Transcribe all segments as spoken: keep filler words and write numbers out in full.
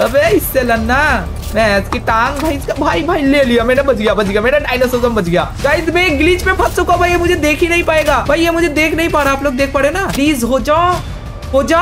अबे इससे लन्ना मैं इसकी टांग भाई इसका भाई भाई ले लिया मैंने, बच गया बच गया मेरा डायनासोर बच गया। गाइस मैं ग्लिच पे फंस चुका भाई, ये मुझे देख ही नहीं पाएगा भाई, ये मुझे देख नहीं पा रहा। आप लोग देख पा रहे ना, प्लीज हो जा हो जा।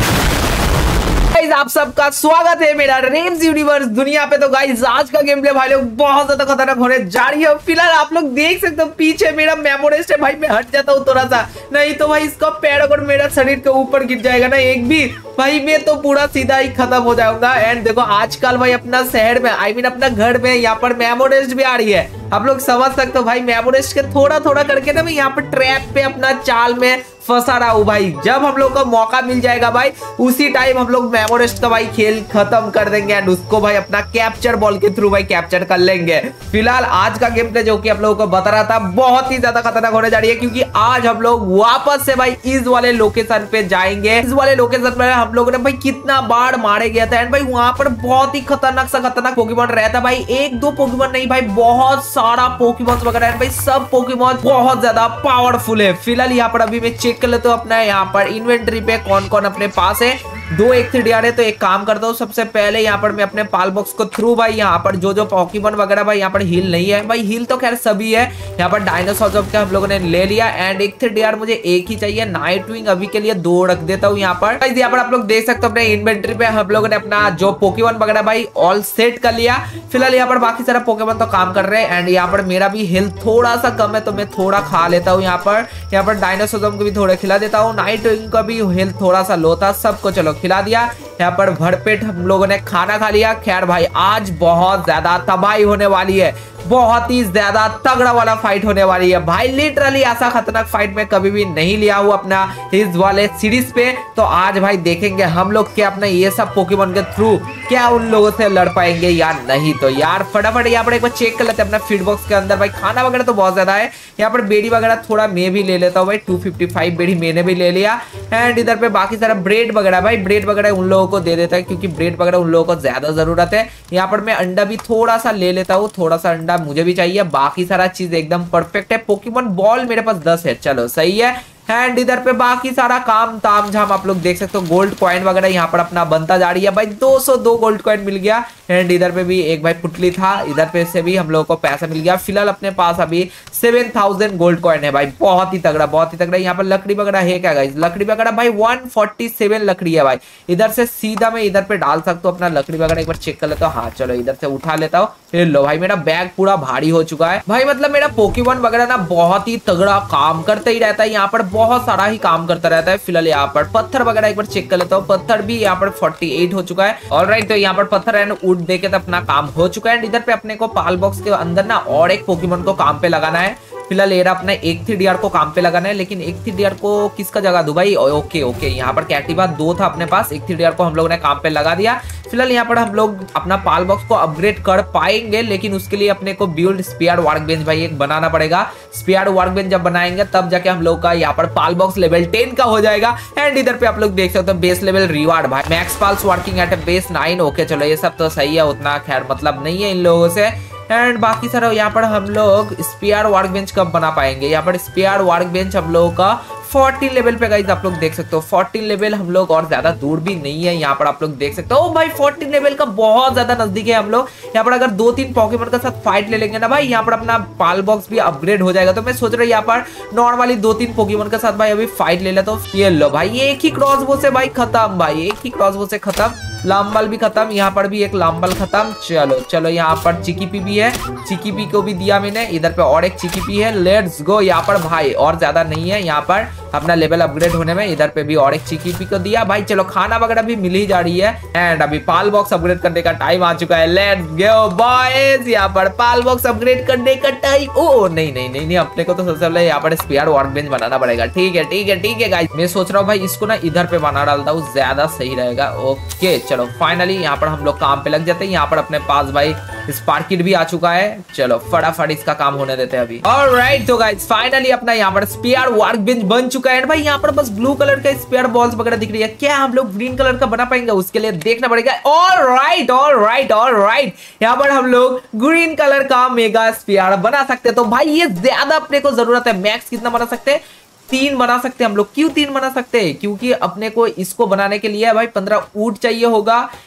गाइस आप सबका स्वागत है मेरा रेम्स यूनिवर्स दुनिया पे। तो गाइस आज का गेम प्ले भाई लोग बहुत ज्यादा खतरनाक होने जा रही है। फिलहाल आप लोग देख सकते हो पीछे मेरा मेमोरेस्ट है भाई, मैं हट जाता हूँ थोड़ा सा, नहीं तो भाई इसका पैर अगर मेरा शरीर के ऊपर गिर जाएगा ना एक भी भाई, मैं तो पूरा सीधा ही खत्म हो जाऊंगा। एंड देखो आजकल भाई अपना शहर में आई मीन अपना घर में यहाँ पर मेमोरेस्ट भी आ रही है। आप लोग समझ सकते हो भाई, मेमोरेस्ट के थोड़ा थोड़ा करके ना मैं यहाँ पर ट्रैप पे अपना चाल में फंसा रहा हूँ भाई। जब हम लोग को मौका मिल जाएगा भाई उसी टाइम हम लोग मेमोरेस्ट का भाई खेल खत्म कर देंगे एंड उसको भाई अपना कैप्चर बॉल के थ्रू भाई कैप्चर कर लेंगे। फिलहाल आज का गेम प्ले जो कि आप लोगों को बता रहा था बहुत ही ज्यादा खतरनाक होने जा रही है, क्योंकि आज हम लोग वापस से भाई इस वाले लोकेशन पे जाएंगे। इस वाले लोकेशन पे हम लोगों ने भाई कितना बार मारे गया था एंड भाई वहां पर बहुत ही खतरनाक सा खतरनाक पोकेमॉन रहता भाई, एक दो पोकेमॉन नहीं भाई बहुत सारा पोकेमॉन वगैरह है भाई, सब पोकेमॉन बहुत ज्यादा पावरफुल है। फिलहाल यहाँ पर अभी मैं चेक कर लेता हूँ अपना यहाँ पर इन्वेंटरी पे कौन कौन अपने पास है। दो एक थ्री डी आर है तो एक काम करता हूँ, सबसे पहले यहाँ पर मैं अपने पाल बॉक्स को थ्रू भाई यहाँ पर जो जो पोकेमॉन वगैरह भाई यहाँ पर हील नहीं है भाई, हील तो खैर सभी है। यहाँ पर डायनासोर का हम लोगों ने ले लिया एंड एक थ्री डी आर मुझे एक ही चाहिए, नाइट विंग अभी के लिए दो रख देता हूँ यहाँ पर। यहाँ पर आप लोग देख सकते हो अपने इन्वेंटरी पे हम लोगों ने अपना जो पोकेमॉन वगैरह भाई ऑल सेट कर लिया। फिलहाल यहाँ पर बाकी सारा पोकेमॉन तो काम कर रहे हैं एंड यहाँ पर मेरा भी हेल्थ थोड़ा सा कम है तो मैं थोड़ा खा लेता हूँ। यहाँ पर यहाँ पर डायनासोर को भी थोड़ा खिला देता हूँ, नाइट विंग का भी हेल्थ थोड़ा सा लो था, सबको चलो खिला दिया। यहाँ पर भरपेट हम लोगों ने खाना खा लिया। खैर भाई आज बहुत ज्यादा तबाही होने वाली है, बहुत ही ज्यादा तगड़ा वाला फाइट होने वाली है भाई। लिटरली ऐसा खतरनाक फाइट मैं कभी भी नहीं लिया हूँ अपना इस वाले सीरीज पे। तो आज भाई देखेंगे हम लोग क्या अपना ये सब पोकेमॉन के थ्रू क्या उन लोगों से लड़ पाएंगे या नहीं। तो यार फटाफट यहाँ पर एक बार चेक कर लेते हैं अपना फीड बॉक्स के अंदर भाई, खाना वगैरह तो बहुत ज्यादा है। यहाँ पर बेड़ी वगैरह थोड़ा मैं भी ले लेता हूँ भाई, टू फिफ्टी फाइव बेड़ी मैंने भी ले लिया। एंड इधर पे बाकी सारा ब्रेड वगैरह भाई, ब्रेड वगैरह उन लोगों को दे देता है क्योंकि ब्रेड वगैरह उन लोगों को ज्यादा जरूरत है। यहाँ पर मैं अंडा भी थोड़ा सा ले लेता हूँ, थोड़ा सा अंडा मुझे भी चाहिए। बाकी सारा चीज एकदम परफेक्ट है। पोकेमॉन बॉल मेरे पास दस है, चलो सही है। एंड इधर पे बाकी सारा काम ताम झाम आप लोग देख सकते हो, गोल्ड कॉइन वगैरह यहाँ पर अपना बनता जा रही है भाई। दो सौ दो गोल्ड कॉइन मिल गया एंड इधर पे भी एक भाई पुटली था, इधर पे से भी हम लोगों को पैसा मिल गया। फिलहाल अपने पास अभी सेवन थाउजेंड गोल्ड कॉइन है भाई, बहुत ही तगड़ा बहुत ही तगड़ा। यहाँ पर लकड़ी वगैरह है क्या गाइस, लकड़ी वगैरह भाई वन फोर्टी सेवन लकड़ी है भाई। इधर से सीधा मैं इधर पे डाल सकता हूँ अपना लकड़ी वगैरह, एक बार चेक कर लेता हूँ। हाँ चलो इधर से उठा लेता हूँ। फिर लो भाई मेरा बैग पूरा भारी हो चुका है भाई, मतलब मेरा पोकेमॉन वगैरह ना बहुत ही तगड़ा काम करता ही रहता है, यहाँ पर बहुत सारा ही काम करता रहता है। फिलहाल यहाँ पर पत्थर वगैरह एक बार चेक कर लेता हूँ, पत्थर भी यहाँ पर अड़तालीस हो चुका है। ऑलराइट तो यहाँ पर पत्थर एंड वुड देके तो अपना काम हो चुका है। इधर पे अपने को पाल बॉक्स के अंदर ना और एक पोकेमॉन को काम पे लगाना है। फिलहाल ये अपना एक थ्री डी आर को काम पे लगाना है, लेकिन एक थ्री डी आर को किसका जगह दूं भाई। ओके ओके यहाँ पर कैटिवा दो था अपने पास, एक थ्री डी आर को हम लोगों ने काम पे लगा दिया। फिलहाल यहाँ पर हम लोग अपना पाल बॉक्स को अपग्रेड कर पाएंगे, लेकिन उसके लिए अपने को बिल्ड स्पेयर वर्क बेंच भाई एक बनाना पड़ेगा। स्पेयर वर्क बेंच जब बनाएंगे तब जाके हम लोग का यहाँ पर पाल बॉक्स लेवल टेन का हो जाएगा। एंड इधर पे आप लोग देख सकते हो बेस लेवल रिवार्ड भाई, max pals working at base nine. Okay चलो ये सब तो सही है, उतना खैर मतलब नहीं है इन लोगों से। एंड बाकी सारा यहाँ पर हम लोग स्पेयर वर्क बेंच कब बना पाएंगे। यहाँ पर स्पेयर वर्क बेंच हम लोगों का फोर्टीन लेवल पे गाइस आप लोग देख सकते हो, फोर्टीन लेवल हम लोग और ज्यादा दूर भी नहीं है। यहाँ पर आप लोग देख सकते हो भाई फोर्टीन लेवल का बहुत ज्यादा नजदीक है हम लोग। यहाँ पर अगर दो तीन पोकेमॉन के साथ फाइट ले लेंगे ना भाई, यहाँ पर अपना पाल बॉक्स भी अपग्रेड हो जाएगा। तो मैं सोच रहा हूँ यहाँ पर नॉर्मली दो तीन पोकेमॉन के साथ भाई अभी फाइट ले लेता हूँ। ये लो भाई एक ही क्रॉसबो से भाई खत्म, भाई एक ही क्रॉसबो से खत्म। लाम्बल भी खत्म, यहाँ पर भी एक लाम्बल खत्म। चलो चलो यहाँ पर चिकीपी भी है, चिकीपी को भी दिया मैंने। इधर पे और एक चिकीपी है, लेट्स गो। यहाँ पर भाई और ज्यादा नहीं है यहाँ पर अपना लेवल अपग्रेड होने में। इधर पे भी और एक चिकीपी को दिया भाई। चलो खाना वगैरह भी मिल ही जा रही है एंड अभी पाल बॉक्स अपग्रेड करने का टाइम आ चुका है। लेट्स गो बॉयज, यहाँ पर पाल बॉक्स अपग्रेड करने का टाइम। ओ नहीं नहीं नहीं नहीं अपने को तो सबसे पहले यहाँ पर स्पेयर वर्क बेंच बनाना पड़ेगा। ठीक है ठीक है ठीक है गाइस, मैं सोच रहा हूँ भाई इसको ना इधर पे बना डालता हूँ, ज्यादा सही रहेगा। ओके चलो फाइनली यहाँ पर हम लोग काम पे लग जाते हैं। यहाँ पर अपने पास भाई स्पार्किट भी आ चुका है, चलो फटाफट इसका काम होने देते हैं अभी। ऑलराइट तो गाइस फाइनली अपना यहाँ पर स्पेयर वर्क बेंच बन चुका है। भाई यहाँ पर बस ब्लू कलर का स्पेयर बॉल्स वगैरह दिख रही है, क्या हम लोग ग्रीन कलर का बना पाएंगे उसके लिए देखना पड़ेगा। ऑलराइट ऑलराइट ऑलराइट यहाँ पर हम लोग ग्रीन कलर का मेगा स्पेयर बना सकते हैं। तो भाई ये ज्यादा अपने को जरूरत है, मैक्स कितना बना सकते हैं, तीन बना सकते हैं हम लोग। क्यों तीन बना सकते हैं, क्योंकि अपने को इसको बनाने के लिए भाई पंद्रह ऊंट चाहिए होगा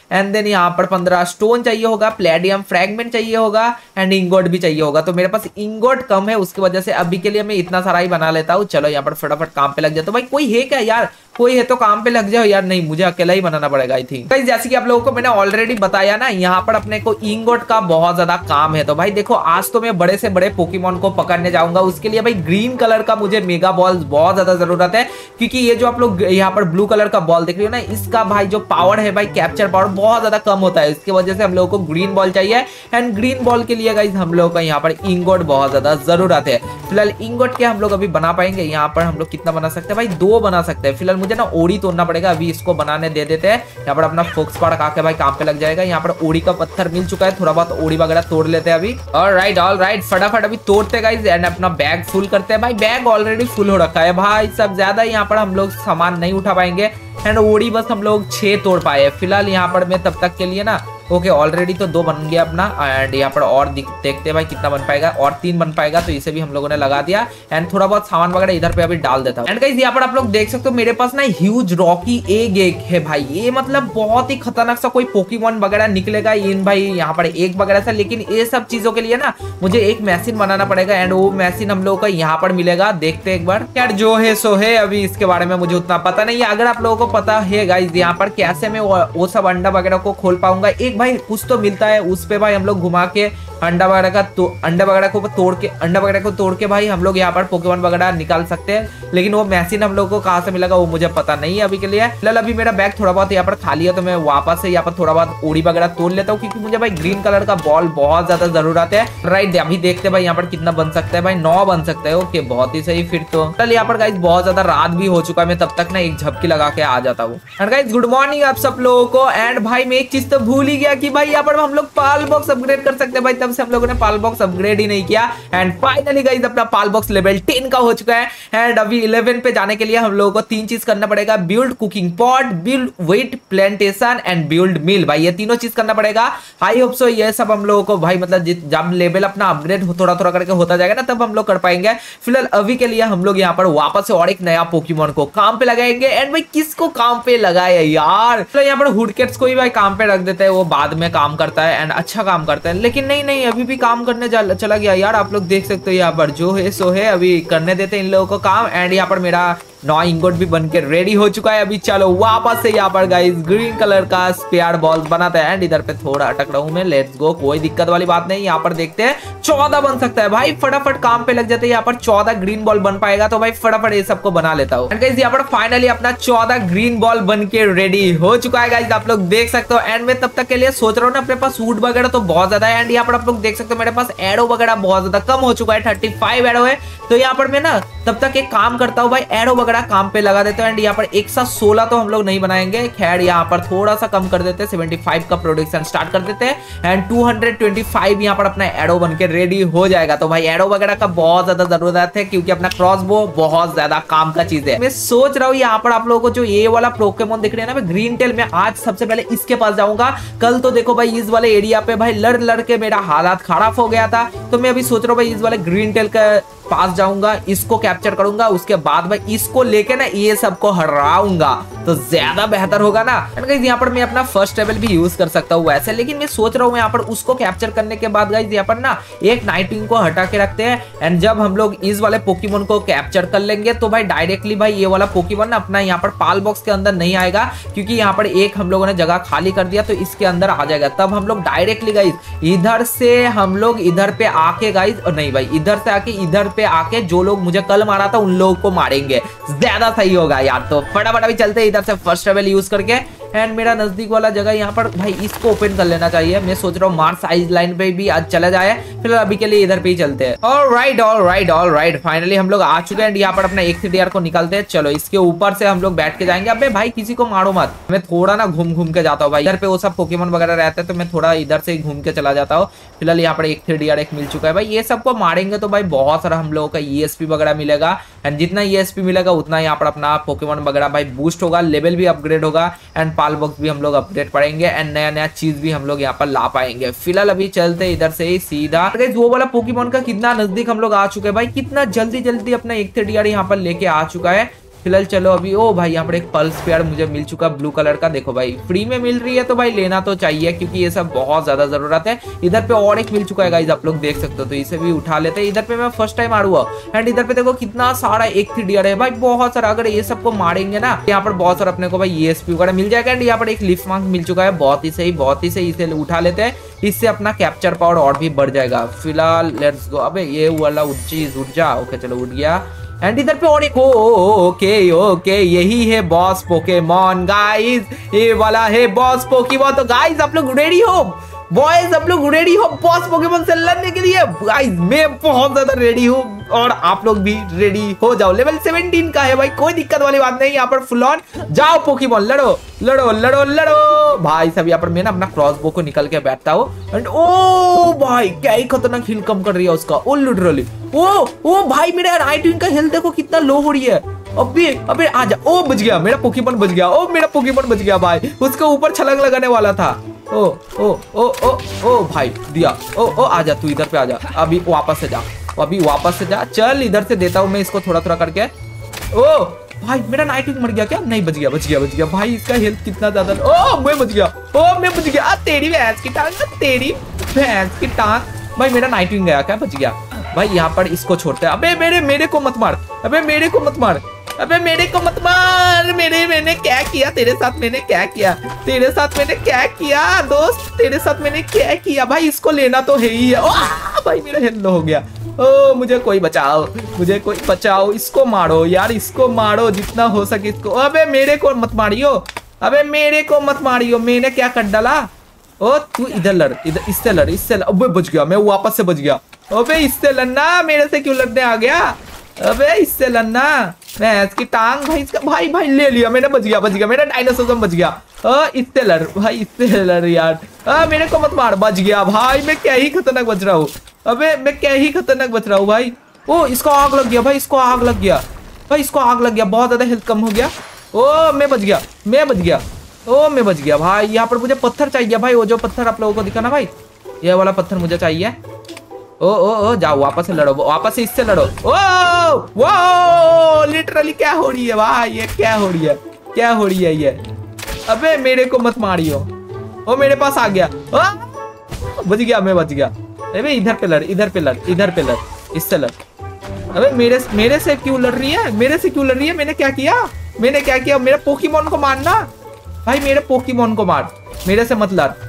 एंड देन यहाँ पर पंद्रह स्टोन चाहिए होगा, प्लेडियम फ्रैगमेंट चाहिए होगा एंड इंगोट भी चाहिए होगा। तो मेरे पास इंगोट कम है, उसकी वजह से अभी के लिए मैं इतना सारा ही बना लेता हूँ। चलो यहाँ पर फटाफट काम पे लग जाता हूँ। भाई कोई है क्या यार, कोई है तो काम पे लग जाओ यार। नहीं, मुझे अकेला ही बनाना पड़ेगा आई थिंक। भाई जैसे कि आप लोगों को मैंने ऑलरेडी बताया ना, यहाँ पर अपने को इंगोट का बहुत ज्यादा काम है। तो भाई देखो, आज तो मैं बड़े से बड़े पोकेमॉन को पकड़ने जाऊंगा। उसके लिए भाई ग्रीन कलर का मुझे मेगा बॉल बहुत ज्यादा जरूरत है, क्योंकि ये जो आप लोग यहाँ पर ब्लू कलर का बॉल देख रहे हो ना, इसका भाई जो पावर है भाई, कैप्चर पावर बहुत ज्यादा कम होता है। इसकी वजह से हम लोगों को ग्रीन बॉल चाहिए एंड ग्रीन बॉल के लिए गाइस हम लोगों को यहाँ पर इंगोट बहुत ज्यादा जरूरत है। फिलहाल इंगोट के हम लोग अभी बना पाएंगे। यहाँ पर हम लोग कितना बना सकते हैं भाई, दो बना सकते हैं। फिलहाल मुझे ना ओड़ी तोड़ना पड़ेगा, अभी इसको बनाने दे देते हैं। यहाँ पर अपना फोक्स पार्क आके भाई काम पे लग जाएगा। यहाँ पर ओड़ी का पत्थर मिल चुका है, थोड़ा बहुत ओड़ी वगैरह तोड़ लेते हैं अभी। ऑलराइट ऑलराइट, फटाफट अभी तोड़ते गाइस एंड अपना बैग फुल करते हैं। भाई बैग ऑलरेडी फुल हो रखा है भाई, सब ज्यादा यहाँ पर हम लोग सामान नहीं उठा पाएंगे एंड ओड़ी बस हम लोग छह तोड़ पाए। फिलहाल यहाँ पर मैं तब तक के लिए ना, ओके ऑलरेडी तो दो बन गया अपना एंड यहाँ पर और देखते हैं भाई कितना बन पाएगा, और तीन बन पाएगा। तो इसे भी हम लोगों ने लगा दिया एंड थोड़ा बहुत सामान वगैरह इधर पे अभी डाल देता हूँ। एंड गाइस यहाँ पर आप लोग देख सकते हो मेरे पास ना ह्यूज रॉकी एग एक है भाई। ये मतलब बहुत ही खतरनाक सा कोई पोकेमॉन वगैरह निकलेगा इन भाई यहाँ पर एग वगैरह से। लेकिन ये सब चीजों के लिए ना मुझे एक मशीन बनाना पड़ेगा एंड वो मशीन हम लोगों को यहाँ पर मिलेगा। देखते एक बार यार, जो है सो है। अभी इसके बारे में मुझे उतना पता नहीं है। अगर आप लोगों को पता है गाइस यहाँ पर कैसे मैं वो सब अंडा वगैरह को खोल पाऊंगा, एक भाई कुछ तो मिलता है उस पे भाई हम लोग घुमा के अंडा वगैरह का तो अंडा वगैरह को तोड़ के अंडा वगैरह को तोड़ के भाई हम लोग यहाँ पर पोकेमॉन वगैरह निकाल सकते हैं। लेकिन वो मशीन हम लोग को कहाँ से मिलेगा वो मुझे पता नहीं है अभी के लिए। फिलहाल अभी मेरा बैग थोड़ा बहुत यहाँ पर खाली है, तो मैं वापस से यहाँ पर थोड़ा बहुत ओड़ी वगैरह तोड़ लेता हूँ, क्योंकि मुझे भाई ग्रीन कलर का बॉल बहुत ज्यादा जरूरत है। राइट, अभी देखते भाई यहाँ पर कितना बन सकता है। भाई नौ बन सकता है। ओके बहुत ही सही। फिर तो फिलहाल यहाँ पर गाइस बहुत ज्यादा रात भी हो चुका है, मैं तब तक ना एक झपकी लगा के आ जाता हूँ। एंड गाइस गुड मॉर्निंग आप सब लोगों को। एंड भाई मैं एक चीज तो भूल ही गया कि भाई यहाँ पर हम लोग पाल बॉक्स अपग्रेड कर सकते हैं। भाई तब से हम लोगों ने पाल बॉक्स अपग्रेड ही नहीं किया एंड फाइनली गाइस अपना पाल बॉक्स लेवल टेन का हो चुका है। एंड अभी इलेवन पे जाने के लिए हम लोगों को तीन चीज करना पड़ेगा, build cooking pot, build wheat plantation and build mill. भाई ये तीनों चीज करना पड़ेगा। आई होप सो ये सब हम लोगों को भाई मतलब जब लेवल अपना अपग्रेड थोड़ा थोड़ा करके होता जाएगा ना, तब हम लोग कर पाएंगे। फिलहाल अभी के लिए हम लोग यहाँ पर वापस से और एक नया पोकेमॉन को काम पे लगाएंगे। एंड भाई किसको काम पे लगाए यार, तो यहाँ पर हुडकेट्स को ही भाई काम पे रख देते हैं, वो बाद में काम करता है एंड अच्छा काम करता है। लेकिन नहीं नहीं अभी भी काम करने चला गया यार। आप लोग देख सकते हो यहाँ पर जो है सो है, अभी करने देते हैं इन लोगों को काम। एंड यहाँ पर मेरा नौ इंगोट भी बनके रेडी हो चुका है। अभी चलो वापस से यहाँ पर गाइस ग्रीन कलर का स्पेयर बॉल्स बनाते हैं। एंड इधर पे थोड़ा अटक रहा हूँ मैं, लेट्स गो, कोई दिक्कत वाली बात नहीं। यहाँ पर देखते हैं चौदह बन सकता है भाई, फटाफट काम पे लग जाते हैं। यहाँ पर चौदह ग्रीन बॉल बन पाएगा, तो भाई फटाफट ये सबको बना लेता हूँ। एंड गाइस यहाँ पर फाइनली अपना चौदह ग्रीन बॉल बन के रेडी हो चुका है गाइस, आप लोग देख सकते हो। एंड मैं तब तक के लिए सोच रहा हूँ ना, अपने पास वुड वगैरह तो बहुत ज्यादा है। एंड यहाँ पर आप लोग देख सकते हो मेरे पास एरो वगैरह बहुत ज्यादा कम हो चुका है, थर्टी फाइव एरो है। तो यहाँ पर मैं ना तब तक एक काम करता हूँ भाई, एरो वगैरह काम पे लगा देते हैं। एंड यहाँ पर एक साथ सोलह तो हम लोग नहीं बनाएंगे, खैर यहाँ पर थोड़ा सा कम कर देते हैं, पचहत्तर का प्रोडक्शन स्टार्ट कर देते हैं। एंड दो सौ पच्चीस यहाँ पर अपना एरो बनके रेडी हो जाएगा। तो भाई एरो वगैरह का बहुत ज्यादा जरूरत है, क्योंकि अपना क्रॉसबो बहुत ज्यादा काम का चीज है। मैं सोच रहा हूँ यहाँ पर आप लोगों को जो ये वाला पोकेमॉन दिख रहे हैं ना, मैं ग्रीन टेल में आज सबसे पहले इसके पास जाऊंगा। कल तो देखो भाई इस वाले एरिया पे भाई लड़ लड़ के मेरा हालात खराब हो गया था, तो मैं अभी सोच रहा हूँ भाई इस वाले ग्रीन टेल का पास जाऊंगा, इसको कैप्चर करूंगा, उसके बाद भाई इसको लेके ना ये सबको हराऊंगा, तो ज्यादा बेहतर होगा ना। गाइस यहाँ पर मैं अपना फर्स्ट लेवल भी यूज कर सकता हूँ वैसे, लेकिन मैं सोच रहा हूँ यहाँ पर उसको कैप्चर करने के बाद गाइस यहाँ पर ना एक नाइटविंग को हटा के रखते हैं। एंड जब हम लोग इस वाले पोकेमॉन को कैप्चर कर लेंगे, तो भाई डायरेक्टली भाई ये वाला पोकेमॉन ना अपना यहाँ पर पाल बॉक्स के अंदर नहीं आएगा, क्योंकि यहाँ पर एक हम लोगों ने जगह खाली कर दिया, तो इसके अंदर आ जाएगा। तब हम लोग डायरेक्टली गाइस इधर से हम लोग इधर पे आके गाइस, और नहीं भाई इधर से आके इधर पे आके जो लोग मुझे कल मारा था उन लोगों को मारेंगे, ज्यादा सही होगा यार। तो फटाफट अभी चलते हैं इधर से फर्स्ट लेवल यूज करके। एंड मेरा नजदीक वाला जगह यहाँ पर भाई इसको ओपन कर लेना चाहिए। मैं सोच रहा हूँ मार्स आइज लाइन पे भी आज चला जाए, फिलहाल अभी के लिए इधर पे ही चलते हैं। ऑलराइट ऑलराइट ऑलराइट फाइनली हम लोग आ चुके हैं। यहाँ पर अपना एक थ्री को निकालते हैं। चलो इसके ऊपर से हम लोग बैठ के जाएंगे। अबे भाई किसी को मारो मत, मैं थोड़ा ना घूम घूम के जाता हूँ भाई, इधर पे वो सब पोकेमॉन वगैरह रहते हैं, तो मैं थोड़ा इधर से घूम के चला जाता हूँ। फिलहाल यहाँ पर एक थ्री एक मिल चुका है भाई, ये सबको मारेंगे तो भाई बहुत सारा हम लोगों का ईएसपी वगैरह मिलेगा। एंड जितना ईएसपी मिलेगा उतना यहाँ पर अपना पोकेमॉन वगैरह भाई बूस्ट होगा, लेवल भी अपग्रेड होगा, एंड पाल बॉक्स भी हम लोग अपडेट पड़ेंगे, एंड नया नया चीज भी हम लोग यहाँ पर ला पाएंगे। फिलहाल अभी चलते इधर से ही सीधा। वो वाला पोकेमॉन का कितना नजदीक हम लोग आ चुके हैं भाई, कितना जल्दी जल्दी अपना एक थ्री यहाँ पर लेके आ चुका है। फिलहाल चलो अभी। ओ भाई यहाँ पर एक पल्स पेयर मुझे मिल चुका ब्लू कलर का। देखो भाई फ्री में मिल रही है तो भाई लेना तो चाहिए, क्योंकि ये सब बहुत ज्यादा जरूरत है। इधर पे और एक मिल चुका है गाइस, आप लोग देख सकते हो, तो इसे भी उठा लेते हैं। इधर पे मैं फर्स्ट टाइम आ रहा हूँ एंड इधर पे देखो कितना सारा एक थ्री डियर है भाई, बहुत सारा। अगर ये सबको मारेंगे ना यहाँ पर बहुत सारा अपने को भाई ईएसपी वगैरह मिल जाएगा। एंड यहाँ पर एक लिफ्ट मार्क मिल चुका है, बहुत ही सही बहुत ही सही। इसे उठा लेते हैं, इससे अपना कैप्चर पावर और भी बढ़ जाएगा। फिलहाल लेट्स गो। अबे ये वाला चीज उठ जा। ओके चलो उठ गया। एंड इधर पे और एक ओके ओके यही है बॉस पोकेमॉन गाइस, ये वाला है बॉस पोकेमॉन। तो गाइस आप लोग रेडी हो बॉयज, आप लोग रेडी हो बॉस पोकेमॉन से लड़ने के लिए? गाइस मैं बहुत ज्यादा रेडी हूँ और आप लोग भी रेडी हो जाओ। लेवल सेवनटीन का है भाई, कोई दिक्कत वाली बात नहीं। यहाँ पर फुल ऑन जाओ पोकेमॉन, लड़ो लड़ो लड़ो लड़ो भाई सब। यहाँ पर मैं ना अपना क्रॉसबो को निकल के बैठता हूँ एंड ओ भाई क्या ही खतरनाक हिल कम कर रही है उसका। ओ लिटरली ओ ओ भाई मेरा नाइटविंग का हेल्थ देखो कितना लो हो रही है। अबे अबे आजा। ओ बच गया मेरा पोकेमॉन, बच गया। ओ मेरा पोकेमॉन बच गया भाई, उसके ऊपर छलांग लगाने वाला था। ओ ओ ओ ओ ओ भाई दिया। ओ ओ आजा तू इधर पे आजा, अभी वापस से जा, अभी वापस से जा। चल इधर से देता हूँ मैं इसको थोड़ा थोड़ा करके। ओ भाई मेरा नाइटविंग मर गया क्या? नहीं बच गया बच गया बच गया भाई, इसका हेल्थ कितना ज्यादा। ओ मैं बच गया, ओ मैं बच गया। तेरी भैंस की टांग, तेरी भैंस की टांग। भाई मेरा नाइटविंग गया क्या? बच गया भाई। यहाँ पर इसको छोड़ते हैं। अबे मेरे मेरे को मत मार, अबे मेरे को मत मार, अबे मेरे को मत मार। मेरे मैंने क्या किया तेरे साथ? मैंने क्या किया तेरे साथ? मैंने क्या किया दोस्त तेरे साथ? मैंने क्या किया भाई? इसको लेना तो है ही है। ओ भाई मेरा हेल्थ लो हो गया। ओ मुझे कोई बचाओ, मुझे कोई बचाओ। इसको मारो यार, इसको मारो जितना हो सके इसको। अबे मेरे को मत मारियो, अबे मेरे को मत मारियो। मैंने क्या कर डाला? ओ तू इधर लड़, इधर इससे लड़, इससे लड़। अबे बच गया मैं, वापस से बच गया। अबे इससे लड़ना, मेरे से क्यों लड़ने आ गया? अबे इससे लड़ना, मैं इसकी टांग भाई इसका। भाई भाई ले लिया मैंने, बच गया बच गया मेरा डायनासोर बच गया। अ इससे लड़ भाई, इससे लड़ यार। अ मेरे को मत मार, बच गया भाई। मैं क्या ही खतरनाक बच रहा हूँ, अबे मैं क्या ही खतरनाक बच रहा हूँ भाई। ओ इसको आग लग गया भाई, इसको आग लग गया भाई, इसको आग लग गया। बहुत ज्यादा हेल्थ कम हो गया। ओ मैं बच गया, मैं बच गया, ओ मैं बच गया भाई। यहाँ पर मुझे पत्थर चाहिए भाई, वो जो पत्थर आप लोगों को दिखा ना भाई, ये वाला पत्थर मुझे चाहिए। ओ ओ ओ जाओ वापस से लड़ो, वापस से इससे लड़ो। ओ वो लिटरली क्या हो रही है भाई? ये क्या हो रही है, क्या हो रही है ये? अबे मेरे को मत मारियो। ओ मेरे पास आ गया, बच गया मैं, बच गया। अबे इधर पे लड़, इधर पे लड़, इधर पे लड़, इससे लड़। अबे मेरे मेरे से क्यों लड़ रही है? मेरे से क्यों लड़ रही है? मैंने क्या किया? मैंने क्या किया? मेरे पोकेमॉन को मारना भाई, मेरे पोकेमॉन को मार, मेरे से मत लड़।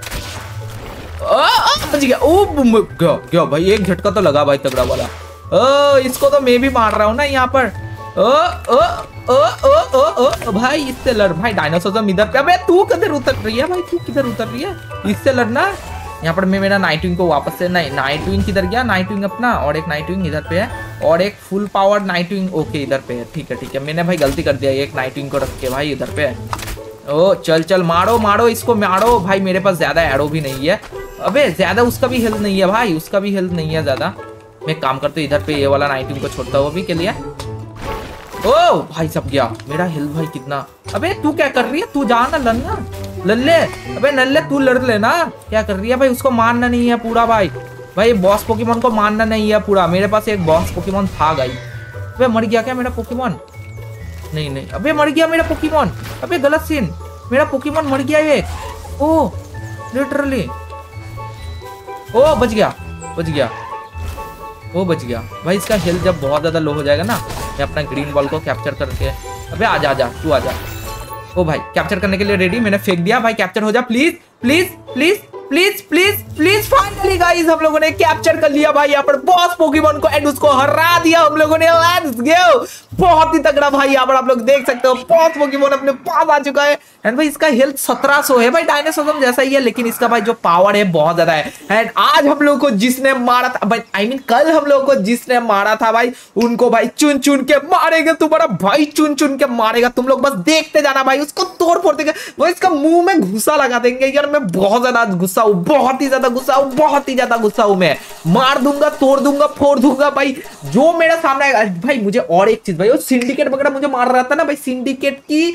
बच गया। ओ क्या क्या भाई, एक झटका तो लगा भाई तगड़ा वाला। ओ इसको तो मैं भी मार रहा हूँ ना यहाँ पर। ओ ओ ओ ओ ओ ओ भाई इससे लड़ भाई। डायनासोर इधर पे। अबे तू किधर उतर रही है भाई? तू किधर उतर रही है? इससे लड़ना। यहाँ पर मैं मेरा नाइटविंग को वापस से, नहीं नाइटविंग किधर गया? नाइटविंग अपना, और एक नाइटविंग इधर पे है, और एक फुल पावर नाइटविंग ओके इधर पे है। ठीक है ठीक है, मैंने भाई गलती कर दिया, एक नाइटविंग को रख के भाई इधर पे। ओ चल चल मारो मारो इसको, मारो भाई। मेरे पास ज्यादा एरो भी नहीं है। अबे ज्यादा उसका भी हेल्थ नहीं है भाई, उसका भी हेल्थ नहीं है ज्यादा। मैं काम करते इधर पे ये वाला नाइटविंग को छोड़ता हूँ अभी के लिए। ओ भाई सब गया मेरा हेल्थ भाई कितना। अबे तू क्या कर रही है? तू जा ना लड़ना, लल्ले। अबे नल्ले तू लड़ लेना, क्या कर रही है भाई? उसको मारना नहीं है पूरा भाई, भाई बॉस पोकेमॉन को मारना नहीं है पूरा। मेरे पास एक बॉस पोकेमॉन था गाइस। अबे मर गया क्या मेरा पोकेमॉन? नहीं नहीं, अबे मर गया मेरा पोकेमॉन। अबे गलत सीन, मेरा पोकेमॉन मर गया ये। ओ लिटरली, ओ बच गया बच गया, वो बच गया भाई। इसका हेल्थ जब बहुत ज्यादा लो हो जाएगा ना, मैं अपना ग्रीन बॉल को कैप्चर करके। अबे आजा आजा तू आजा। ओ भाई कैप्चर करने के लिए रेडी, मैंने फेंक दिया भाई। कैप्चर हो जा please please please please please please. Finally guys हम लोगों ने कैप्चर कर लिया भाई यहाँ पर बॉस पोकेमॉन को, एंड उसको हरा दिया हम लोगों ने। लेट्स गो, बहुत ही तगड़ा भाई। यहाँ पर आप लोग देख सकते हो बॉस पोकेमॉन अपने पास आ चुका है। एंड भाई इसका हेल्थ सत्रह सौ है भाई, डायनासोर जैसा ही है, लेकिन इसका भाई जो पावर है बहुत ज्यादा है। एंड आज हम लोग को जिसने मारा था भाई, आई मीन कल हम लोग को जिसने मारा था भाई, उनको भाई चुन चुन के मारेगा तुम्हारा भाई, चुन चुन के मारेगा। तुम लोग बस देखते जाना भाई, उसको तोड़ फोड़ देंगे, वो इसका मुंह में घुसा लगा देंगे। यार मैं बहुत ज्यादा गुस्सा हूँ, बहुत ही ज्यादा गुस्सा हूँ, बहुत ही ज्यादा गुस्सा हूँ। मैं मार दूंगा, तोड़ दूंगा, फोड़ दूंगा भाई जो मेरा सामने आएगा भाई। मुझे और एक चीज भाई, वो सिंडिकेट वगैरह मुझे मार रहा था ना भाई, सिंडिकेट की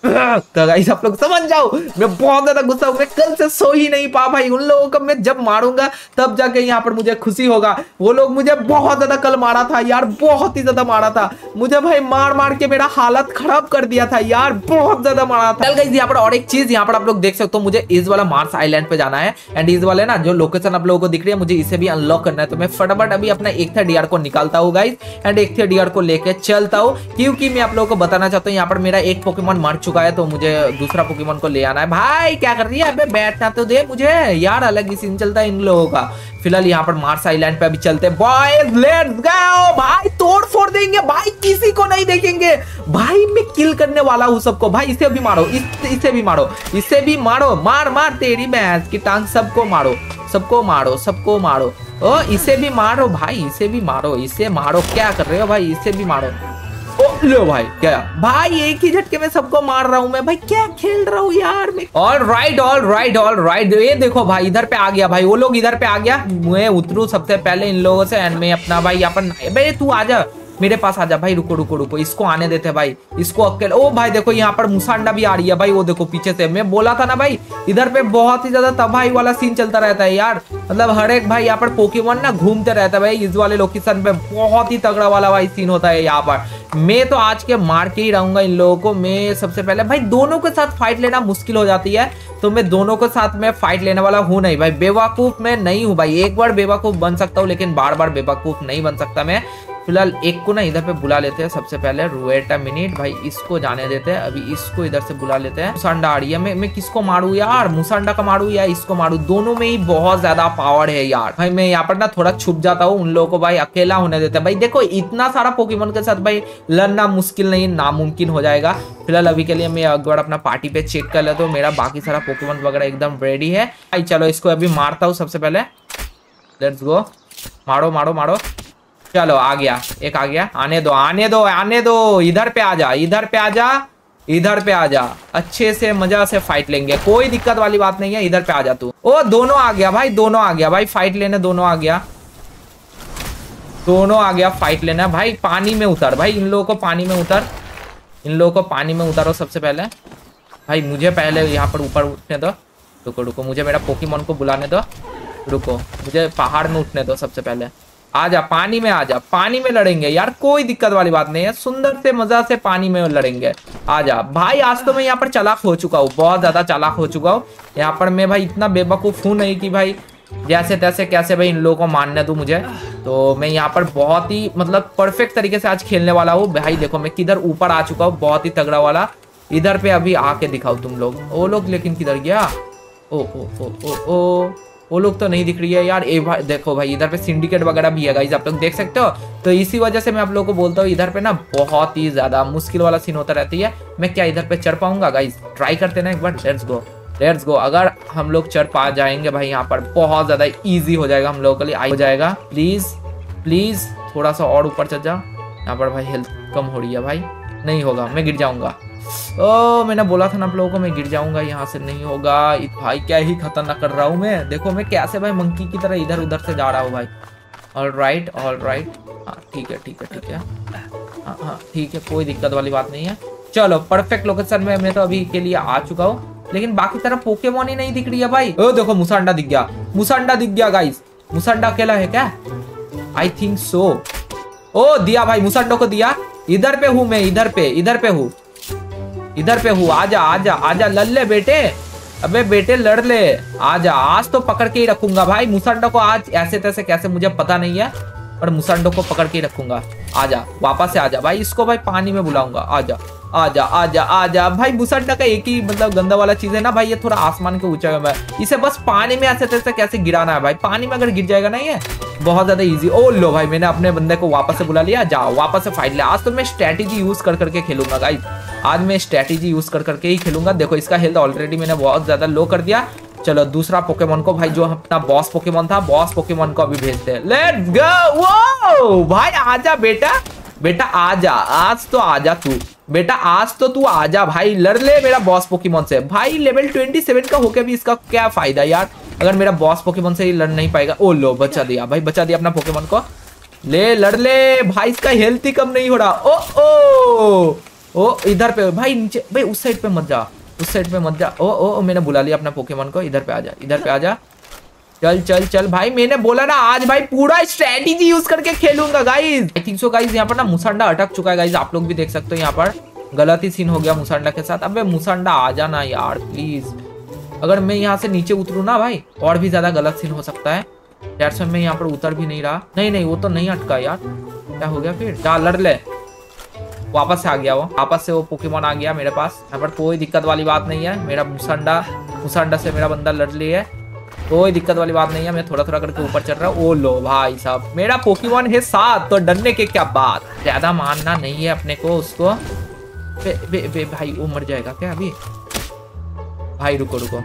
तो गाइस आप लोग समझ जाओ मैं बहुत ज्यादा गुस्सा हूँ। मैं कल से सो ही नहीं पा भाई। उन लोगों को मैं जब मारूंगा तब जाके यहाँ पर मुझे खुशी होगा। वो लोग मुझे बहुत ज्यादा कल मारा था यार, बहुत ही ज्यादा मारा था मुझे भाई, मार मार के मेरा हालत खराब कर दिया था यार, बहुत ज्यादा मारा था। चल गाइस यहाँ पर और एक चीज यहाँ पर आप लोग देख सकते हो, मुझे इस वाला मार्स आइलैंड पे जाना है एंड इस वाले ना जो लोकेशन आप लोगों को दिख रही है मुझे इसे भी अनलॉक करना है। तो मैं फटाफट अभी अपना एक था डीआर को निकालता हूँ गाइस एंड एक थे डीआर को लेके चलता हूँ, क्योंकि मैं आप लोगों को बताना चाहता हूँ यहाँ पर मेरा एक पोकेमॉन मर चुका है तो मुझे दूसरा पोकेमॉन को ले आना है। भाई क्या कर रही है? अबे बैठना तो दे मुझे यार, अलग ही सीन चलता है इन लोगों का। फिलहाल यहाँ पर मार्स आइलैंड पे अभी चलते हैं बॉयज, लेट्स गो भाई। तोड़ फोड़ देंगे भाई, किसी को नहीं देखेंगे भाई। मैं किल करने वाला हूँ सबको भाई। इसे भी मारो, इस, इसे भी मारो, इसे भी मारो, मार मार तेरी भैंस की टांग। सबको मारो, सबको मारो, सबको मारो। ओ इसे भी मारो भाई, इसे भी मारो, इसे मारो। क्या कर रहे हो भाई? इसे भी मारो। ओ लो भाई, क्या भाई एक ही झटके में सबको मार रहा हूँ मैं भाई। क्या खेल रहा हूँ यार मैं। All right all right all right. ये देखो भाई इधर पे आ गया भाई, वो लोग इधर पे आ गया। मैं उतरू सबसे पहले इन लोगों से एंड मैं अपना भाई यहाँ पर। भाई तू आजा मेरे पास आजा भाई। रुको रुको रुको, इसको आने देते भाई, इसको अकेले। ओ भाई देखो यहाँ पर मुसांडा भी आ रही है भाई, वो देखो पीछे से। मैं बोला था ना भाई इधर पे बहुत ही ज्यादा तबाही वाला सीन चलता रहता है यार। मतलब हर एक भाई यहाँ पर पोकेमॉन ना घूमते रहता है भाई। इस वाले लोकेशन पे बहुत ही तगड़ा वाला भाई सीन होता है यहाँ पर। मैं तो आज के मार के ही रहूंगा इन लोगों को। मैं सबसे पहले भाई दोनों के साथ फाइट लेना मुश्किल हो जाती है, तो मैं दोनों के साथ में फाइट लेने वाला हूँ नहीं भाई। बेवकूफ मैं नहीं हूँ भाई। एक बार बेवकूफ बन सकता हूँ लेकिन बार बार बेवकूफ नहीं बन सकता मैं। फिलहाल एक को ना इधर पे बुला लेते हैं सबसे पहले। वेट अ मिनट भाई, इसको जाने देते हैं। अभी इसको इधर से बुला लेते हैं। मुसांडा आ रही है। मैं मैं किसको मारूं यार? मुसांडा का मारूं या इसको मारूं? दोनों में ही बहुत ज्यादा पावर है यार भाई। मैं यहाँ पर ना थोड़ा छुप जाता हूँ, उन लोगों को भाई अकेला होने देते हैं भाई। देखो इतना सारा पोकेमॉन के साथ भाई लड़ना मुश्किल नहीं, नामुमकिन हो जाएगा। फिलहाल अभी के लिए मैं एक बार अपना पार्टी पे चेक कर लेता हूँ। मेरा बाकी सारा पोकेमॉन वगैरह एकदम रेडी है भाई। चलो इसको अभी मारता हूँ सबसे पहले। लेट्स गो, मारो मारो मारो। चलो आ गया, एक आ गया। आने दो आने दो आने दो। इधर पे आ जा, इधर पे आ जा, इधर पे आ जा। अच्छे से मजा से फाइट लेंगे, कोई दिक्कत वाली बात नहीं है। इधर पे आ जा तू। ओ दोनों आ गया भाई, दोनों आ गया भाई फाइट लेने। दोनों आ गया, दोनों आ गया फाइट लेना भाई। पानी में उतर भाई, इन लोगों को पानी में उतर, इन लोगों को पानी में उतारो सबसे पहले भाई। मुझे पहले यहाँ पर ऊपर उठने दो। रुको रुको, मुझे मेरा पोकेमॉन को बुलाने दो। रुको, मुझे पहाड़ में उठने दो सबसे पहले। आजा पानी में, आजा पानी में लड़ेंगे यार, कोई दिक्कत वाली बात नहीं है। सुंदर से मजा से पानी में लड़ेंगे। आजा भाई। आज तो मैं यहाँ पर चालाक हो चुका हूँ, बहुत ज्यादा चालाक हो चुका हूँ। यहाँ पर मैं भाई इतना बेवकूफ हूँ नहीं कि भाई जैसे तैसे कैसे भाई इन लोगों को मानने दूं मुझे। तो मैं यहाँ पर बहुत ही मतलब परफेक्ट तरीके से आज खेलने वाला हूँ भाई। देखो मैं किधर ऊपर आ चुका हूँ, बहुत ही तगड़ा वाला। इधर पे अभी आके दिखाओ तुम लोग। वो लोग लेकिन किधर गया? ओ ओ ओ ओ ओ वो लोग तो नहीं दिख रही है यार। ए भाई देखो भाई इधर पे सिंडिकेट वगैरह भी है गाइस, आप लोग देख सकते हो। तो इसी वजह से मैं आप लोगों को बोलता हूँ इधर पे ना बहुत ही ज्यादा मुश्किल वाला सीन होता रहती है। मैं क्या इधर पे चढ़ पाऊंगा गाइस? ट्राई करते ना एक बार। Let's go let's go. अगर हम लोग चढ़ पा जाएंगे भाई यहाँ पर बहुत ज्यादा इजी हो जाएगा हम लोगों के लिए। आई हो जाएगा। प्लीज प्लीज थोड़ा सा और ऊपर चढ़ जा। यहाँ पर भाई हेल्थ कम हो रही है भाई। नहीं होगा, मैं गिर जाऊंगा। ओ मैंने बोला था ना आप लोगों को मैं गिर जाऊंगा, यहाँ से नहीं होगा भाई। क्या ही खतरनाक कर रहा हूँ मैं। देखो मैं कैसे भाई मंकी की तरह इधर उधर से जा रहा हूँ भाई। All right all right. हाँ ठीक है ठीक है ठीक है। हाँ हाँ ठीक है, कोई दिक्कत वाली बात नहीं है। चलो परफेक्ट लोकेशन में मैं तो अभी के लिए आ चुका हूँ, लेकिन बाकी तरफ पोकेमॉन ही नहीं दिख रही है भाई। ओ देखो मुसांडा दिख गया, मुसांडा दिख गया गाइस। मुसांडा अकेला है क्या? आई थिंक सो। ओ दिया भाई, मुसांडा को दिया। इधर पे हूँ मैं, इधर पे इधर पे हूँ, इधर पे हूँ। आजा आजा आजा लड़ ले बेटे। अबे बेटे लड़ ले, आजा। आज तो पकड़ के ही रखूंगा भाई मुसांडा को। आज ऐसे तैसे कैसे मुझे पता नहीं है, पर मुसांडा को पकड़ के ही रखूंगा। आजा वापस से आजा भाई। इसको भाई पानी में बुलाऊंगा। आजा आजा आजा आजा भाई। मुसांडा का एक ही मतलब गंदा वाला चीज है ना भाई, ये थोड़ा आसमान के ऊंचाई में। इसे बस पानी में ऐसे तैसे कैसे गिराना है भाई। पानी में अगर गिर जाएगा ना ये बहुत ज्यादा इजी। ओ लो भाई, मैंने अपने बंदे को वापस से बुला लिया। जाओ वापस से फाइट ले। आज तो मैं स्ट्रेटेजी यूज कर करके खेलूंगा गाइस। आज मैं स्ट्रेटेजी यूज कर करके ही खेलूंगा। देखो इसका हेल्थ ऑलरेडी मैंने बहुत ज्यादा लो कर दिया। चलो दूसरा पोकेमॉन को भाई, जो अपना बॉस पोकेमॉन था, बॉस पोकेमॉन को अभी भेजते हैं। Let's go. वो भाई आजा बेटा, बेटा आजा। आज तो आजा तू बेटा, आज तो तू आजा भाई। लड़ ले मेरा बॉस पोकेमॉन से भाई। लेवल सत्ताईस का होके भी इसका क्या फायदा यार, अगर मेरा बॉस पोकेमॉन से ही लड़ नहीं पाएगा। ओ लो बचा दिया भाई, बचा दिया अपना पोकेमॉन को। ले लड़ ले भाई, इसका हेल्थ ही कम नहीं हो रहा। ओ ओ ओ इधर पे भाई नीचे भाई, उस साइड पे मत जा, उस साइड पे मत जा। ओ ओ मैंने बुला लिया अपना पोकेमॉन को, इधर पे आ जा, इधर पे आ जा। चल चल चल भाई, मैंने बोला ना आज भाई पूरा स्ट्रेटेजी यूज करके खेलूंगा guys. I think so guys यहाँ पर ना मुसांडा अटक चुका है गाइस, आप लोग भी देख सकते हो यहाँ पर गलत ही सीन हो गया मुसांडा के साथ। अबे मुसांडा आ जाना यार प्लीज, अगर मैं यहाँ से नीचे उतरू ना भाई और भी ज्यादा गलत सीन हो सकता है। यार मैं यहाँ पर उतर भी नहीं रहा, नहीं नहीं वो तो नहीं अटका यार, क्या हो गया फिर? जा लड़ ले, वापस से आ गया वो, वापस से वो पोकेमॉन आ गया मेरे पास। यहाँ पर कोई दिक्कत वाली बात नहीं है, मेरा मुसांडा मुसांडा से मेरा बंदा लड़ लिया है, कोई दिक्कत वाली बात नहीं है। मैं थोड़ा थोड़ा करके ऊपर चल रहा हूँ। ओ लो भाई साहब, मेरा पोकेमॉन है साथ, तो डरने के क्या बात, ज्यादा मानना नहीं है अपने को उसको। बे, बे, बे, भाई वो मर जाएगा क्या अभी? भाई रुको रुको,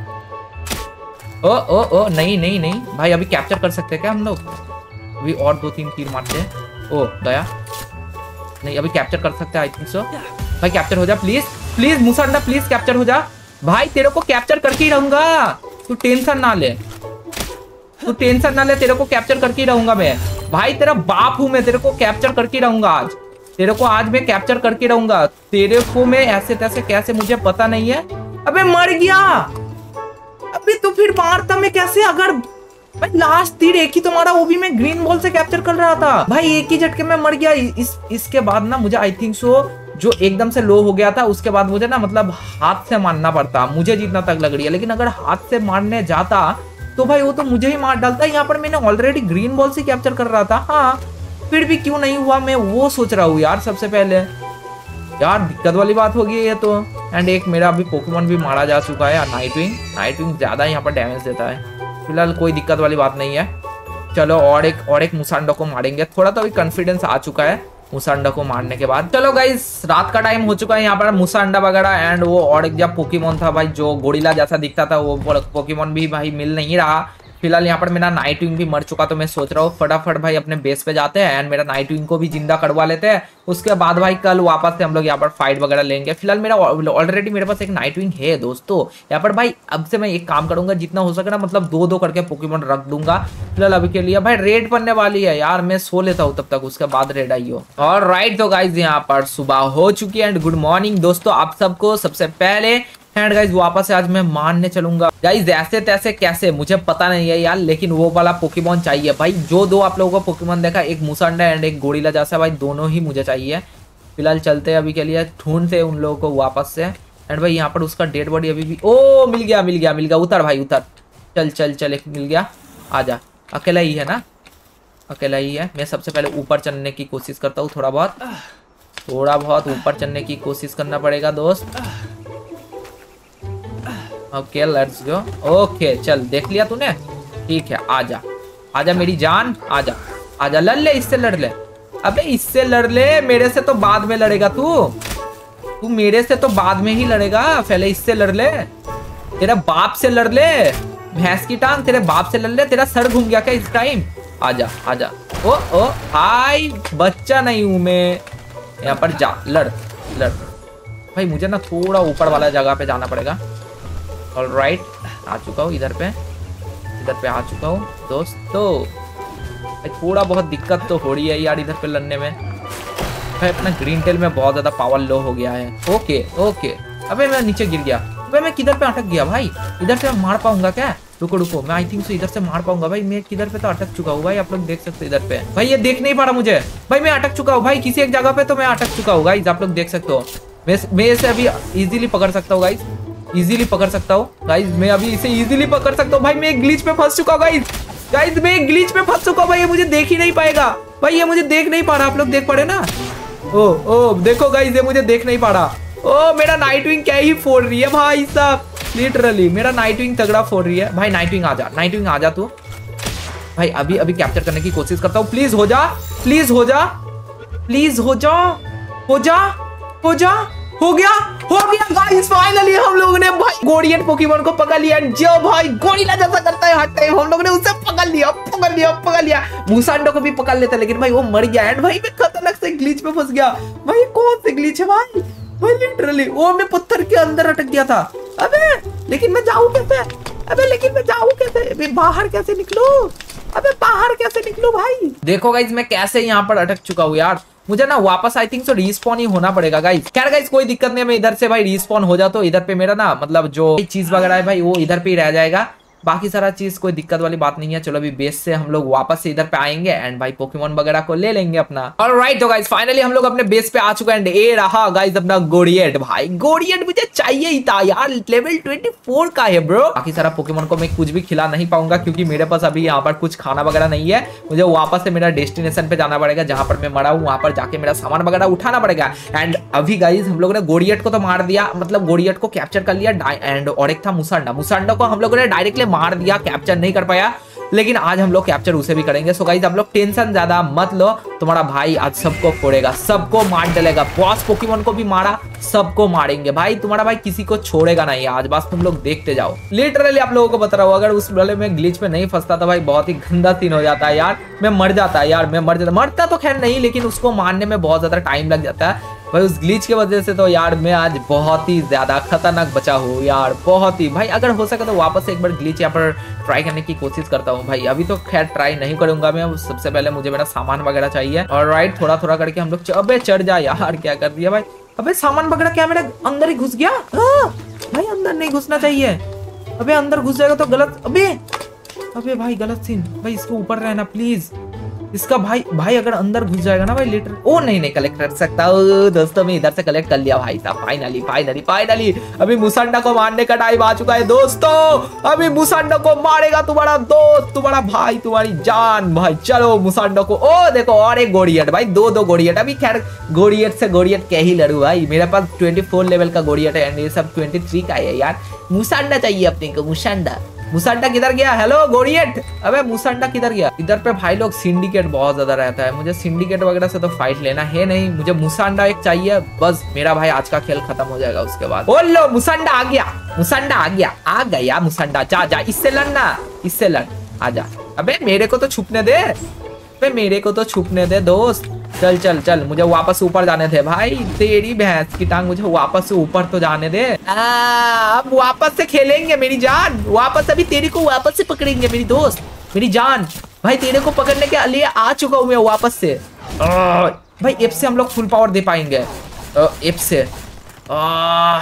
ओ ओ ओ नहीं नहीं नहीं भाई, अभी कैप्चर कर सकते हैं क्या हम लोग? अभी और दो तीन तीर मारते हैं। ओ गया नहीं, अभी कैप्चर कर सकते हैं आई थिंक सो। भाई कैप्चर हो जा प्लीज प्लीज मुसांडा, प्लीज कैप्चर हो जा भाई, तेरे को कैप्चर करके ही रहूंगा, तू टेंशन ना ले, तू टेंशन ना ले, तेरे को कैप्चर करके ही रहूंगा मैं भाई, तेरा बाप हूं मैं, तेरे को कैप्चर करके रहूंगा आज, तेरे को आज मैं कैप्चर करके रहूंगा तेरे को मैं, ऐसे तैसे कैसे मुझे पता नहीं है। अबे मर गया, अबे तो फिर मारता मैं कैसे? अगर भाई लास्ट तीर एक ही तो मारा, वो भी मैं ग्रीन बॉल से कैप्चर कर रहा था भाई, एक ही झटके में मर गया। इस इसके बाद ना मुझे आई थिंक सो जो एकदम से लो हो गया था, उसके बाद मुझे ना मतलब हाथ से मारना पड़ता, मुझे जितना तक लग रही है। लेकिन अगर हाथ से मारने जाता तो भाई वो तो मुझे ही मार डालता। यहाँ पर मैंने ऑलरेडी ग्रीन बॉल से कैप्चर कर रहा था, हाँ फिर भी क्यों नहीं हुआ, मैं वो सोच रहा हूँ यार सबसे पहले। यार दिक्कत वाली बात हो गई है तो। एंड एक मेरा अभी पोकेमॉन भी मारा जा चुका है, नाइटविंग। नाइटविंग ज्यादा यहाँ पर डैमेज देता है, फिलहाल कोई दिक्कत वाली बात नहीं है। चलो और एक और एक मुसांडा को मारेंगे, थोड़ा तो अभी कॉन्फिडेंस आ चुका है मुसांडा को मारने के बाद। चलो गाइस रात का टाइम हो चुका है, यहाँ पर मुसांडा वगैरह एंड वो और एक जब पोकेमॉन था भाई जो गोरिल्ला जैसा दिखता था, वो पोकेमॉन भी भाई मिल नहीं रहा। फिलहाल यहाँ पर मेरा नाइटविंग भी मर चुका, तो मैं सोच रहा हूँ फटाफट भाई अपने बेस पे जाते हैं एंड मेरा नाइटविंग को भी जिंदा करवा लेते हैं। उसके बाद भाई कल वापस से हम लोग यहाँ पर फाइट वगैरह लेंगे। फिलहाल मेरा ऑलरेडी मेरे पास एक नाइटविंग है दोस्तों। यहाँ पर भाई अब से मैं एक काम करूंगा, जितना हो सके ना मतलब दो दो करके पोकेमॉन रख दूंगा। फिलहाल अभी के लिए भाई रेड बनने वाली है यार, मैं सो लेता हूँ तब तक, उसके बाद रेड आई हो। और राइट तो गाइज यहाँ पर सुबह हो चुकी है एंड गुड मॉर्निंग दोस्तों आप सबको। सबसे पहले एंड गाइज वापस से आज मैं मारने चलूंगा गाइज, ऐसे तैसे कैसे मुझे पता नहीं है यार, लेकिन वो वाला पोकेमॉन चाहिए भाई। जो दो आप लोगों को पोकेमॉन देखा, एक मुसांडा एंड एक गोरिल्ला जैसा, भाई दोनों ही मुझे चाहिए। फिलहाल चलते हैं अभी के लिए, ढूंढते उन लोगों को वापस से। एंड भाई यहाँ पर उसका डेड बॉडी अभी भी, ओ मिल गया मिल गया मिल गया, उतर भाई उतर, चल चल चल एक मिल गया, आजा। अकेला ही है ना, अकेला ही है। मैं सबसे पहले ऊपर चढ़ने की कोशिश करता हूँ, थोड़ा बहुत थोड़ा बहुत ऊपर चढ़ने की कोशिश करना पड़ेगा दोस्त। Okay let's go. ओके चल देख लिया तूने, ठीक है आजा आजा मेरी जान, आजा आजा, लड़ ले इससे, लड़ ले। अबे इससे लड़ ले, मेरे से तो बाद में लड़ेगा तू तू मेरे से तो बाद में ही लड़ेगा, पहले इससे लड़ ले। तेरा बाप से लड़ ले, भैंस की टांग, तेरे बाप से लड़ ले। तेरा सर घूम गया क्या इस टाइम? आजा आजा। ओ ओ हाय, बच्चा नहीं हूं मैं, यहाँ पर जा लड़ लड़। भाई मुझे ना थोड़ा ऊपर वाला जगह पे जाना पड़ेगा। ऑलराइट आ चुका हूँ इधर पे, इधर पे आ चुका हूँ दोस्तों। थोड़ा बहुत दिक्कत तो हो रही है यार इधर पे लड़ने में, भाई अपना ग्रीन टेल में बहुत ज्यादा पावर लो हो गया है। ओके ओके, अबे मैं नीचे गिर गया, अबे मैं किधर पे अटक गया भाई? इधर से मार पाऊंगा क्या? रुको रुको, मैं आई थिंक सो इधर से मार पाऊंगा भाई। मैं किधर पे तो अटक चुका हूँ भाई, आप लोग देख सकते हो इधर पे। भाई ये देख नहीं पा रहा मुझे, भाई मैं अटक चुका हूँ भाई, किसी एक जगह पे तो मैं अटक चुका हूँ गाइस, आप लोग देख सकते हो। मैं मैं इसे अभी इजीली पकड़ सकता हूँ गाइस, इजीली पकड़ सकता हूँ गाइस, मैं अभी इसे इजीली पकड़ सकता हूँ भाई। मैं एक ग्लिच पे फंस चुका हूँ गाइस, गाइस मैं एक ग्लिच पे फंस चुका हूँ भाई, ये मुझे देख ही नहीं पाएगा भाई, ये मुझे देख नहीं पा रहा, आप लोग देख पा रहे ना? ओ ओ देखो गाइस, ये मुझे देख नहीं पा रहा। ओ मेरा नाइटविंग क्या ही फोड़ रही है भाई साहब, लिटरली मेरा नाइटविंग तगड़ा फोड़ रही है भाई। नाइटविंग आजा, नाइटविंग आजा तू भाई, अभी अभी कैप्चर करने की कोशिश करता हूँ। प्लीज हो जा, प्लीज हो जा, प्लीज हो जा, हो जा हो जा, हो गया हो गया गाइस, फाइनली हम लोगों ने भाई गोरियन पोकेमॉन को पकड़ लिया। जो भाई गोरिल्ला जैसा करता है हर टाइम, हम लोगों ने उसे पकड़ लिया पकड़ लिया पकड़ लिया। मुसांडा को भी पकड़ लेता, लेकिन भाई वो मर गया। एंड भाई मैं खतरनाक से ग्लिच पे फंस गया भाई। कौन से ग्लिच है भाई? भाई लिटरली वो मैं पत्थर के अंदर अटक गया था। अबे लेकिन मैं जाऊं कैसे? अबे लेकिन मैं जाऊं कैसे? मैं बाहर कैसे निकलूं? अबे बाहर कैसे निकलूं भाई? देखो गाइस मैं कैसे यहाँ पर अटक चुका हूँ यार। मुझे ना वापस आई थिंक सो रीस्पॉन ही होना पड़ेगा गाइस। खैर गाइस कोई दिक्कत नहीं है, मैं इधर से भाई रीस्पॉन हो जाता हूँ। इधर पे मेरा ना मतलब जो चीज वगैरह है भाई वो इधर पे ही रह जाएगा। बाकी सारा चीज कोई दिक्कत वाली बात नहीं है। चलो अभी बेस से हम लोग वापस से इधर पे आएंगे एंड भाई पोकेमॉन वगैरह को ले लेंगे अपना। ऑलराइट तो गाइस फाइनली हम लोग अपने बेस पे आ चुके हैं एंड ये रहा गाइस अपना गोरियट। भाई गोरियट मुझे चाहिए ही था यार, लेवल चौबीस का है ब्रो। बाकी सारा पोकेमॉन को मैं कुछ भी खिला नहीं पाऊंगा क्योंकि मेरे पास अभी यहाँ पर कुछ खाना वगैरह नहीं है। मुझे वापस से मेरा डेस्टिनेशन पे जाना पड़ेगा जहां पर मैं मरा हूँ, वहां पर जाके मेरा सामान वगैरह उठाना पड़ेगा। एंड अभी गाइस हम लोगों ने गोरियट को तो मार दिया, मतलब गोरियट को कैप्चर कर लिया एंड और एक था मुसांडा। मुसांडा को हम लोगों ने डायरेक्टली मार दिया, कैप्चर नहीं कर पाया, लेकिन आज हम लोग कैप्चर उसे भी करेंगे। सो गाइस आप लोग टेंशन ज्यादा मत लो, तुम्हारा भाई आज सबको फोड़ेगा, सबको मार डालेगा। बॉस पोकेमॉन को भी मारा, सबको मारेंगे भाई। तुम्हारा भाई किसी को छोड़ेगा नहीं आज, बस तुम लोग देखते जाओ। लिटरली आप लोगों को बता रहा हूँ, अगर उस वाले में ग्लिच में नहीं फंसता तो भाई बहुत ही गंदा सीन हो जाता है यार। मैं मर जाता है यार, मैं मर जाता मरता तो खैर नहीं, लेकिन उसको मारने में बहुत ज्यादा टाइम लग जाता है भाई। उस ग्लिच के वजह से तो यार मैं आज बहुत ही ज्यादा खतरनाक बचा हूँ यार, बहुत ही। भाई अगर हो सके तो वापस से एक बार ग्लिच यहाँ पर ट्राई करने की कोशिश करता हूँ भाई। अभी तो खैर ट्राई नहीं करूंगा मैं, सबसे पहले मुझे मेरा सामान वगैरह चाहिए। और राइट थोड़ा थोड़ा करके हम लोग अबे चढ़ जा यार, क्या कर दिया भाई। अबे सामान वगैरह क्या मेरे अंदर ही घुस गया? हाँ, भाई अंदर नहीं घुसना चाहिए। अबे अंदर घुस जाएगा तो गलत। अबे अबे भाई गलत सीन भाई, इसके ऊपर रहना प्लीज। इसका भाई भाई अगर अंदर घुस जाएगा ना भाई लिटर ओ नहीं नहीं कलेक्ट कर सकता हूँ दोस्तों। मैं इधर से कलेक्ट कर लिया भाई साहब, फाइनली फाइनली फाइनली। अभी मुसांडा को मारने का टाइम आ चुका है दोस्तों। अभी मुसांडा को मारेगा तुम्हारा दोस्त, तुम्हारा भाई, तुम्हारी जान भाई। चलो मुसांडा को, ओ देखो और एक गोरियट भाई, दो दो गोरियट। अभी खैर गोरियट से गोरियट क्या ही लड़ू भाई, मेरे पास चौबीस लेवल का गोरियट है एंड ये सब तेईस का है यार। मुसांडा चाहिए अपने को, मुसांडा। मुसांडा किधर गया? Hello Gorirat. अबे मुसांडा किधर गया? इधर पे भाई लोग सिंडिकेट बहुत ज्यादा रहता है, मुझे सिंडिकेट वगैरह से तो फाइट लेना है नहीं। मुझे मुसांडा एक चाहिए बस, मेरा भाई आज का खेल खत्म हो जाएगा उसके बाद। ओ लो मुसांडा आ गया, मुसांडा आ गया, आ गया मुसांडा। जा जा इससे लड़ना, इससे लड़, आजा। अबे मेरे को तो छुपने दे, अबे मेरे को तो छुपने दे दोस्त। चल चल चल, मुझे वापस ऊपर जाने थे भाई। तेरी भैंस की टांग, मुझे वापस से ऊपर तो जाने दे। आ, अब वापस से खेलेंगे मेरी जान, वापस अभी तेरे को वापस से पकड़ेंगे मेरी दोस्त, मेरी जान। भाई तेरे को पकड़ने के लिए आ चुका हूँ मैं वापस से। आ, भाई एफ से हम लोग फुल पावर दे पाएंगे, एफ से। आ,